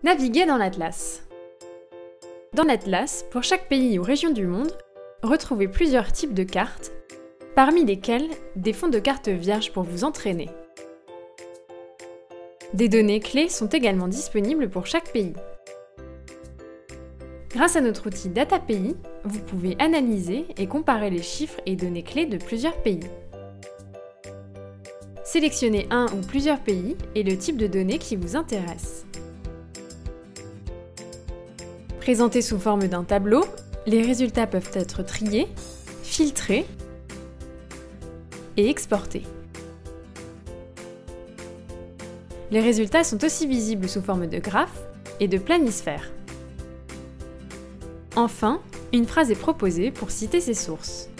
Naviguer dans l'Atlas. Dans l'Atlas, pour chaque pays ou région du monde, retrouvez plusieurs types de cartes, parmi lesquels des fonds de cartes vierges pour vous entraîner. Des données clés sont également disponibles pour chaque pays. Grâce à notre outil DataPI, vous pouvez analyser et comparer les chiffres et données clés de plusieurs pays. Sélectionnez un ou plusieurs pays et le type de données qui vous intéresse. Présentés sous forme d'un tableau, les résultats peuvent être triés, filtrés et exportés. Les résultats sont aussi visibles sous forme de graphes et de planisphères. Enfin, une phrase est proposée pour citer ses sources.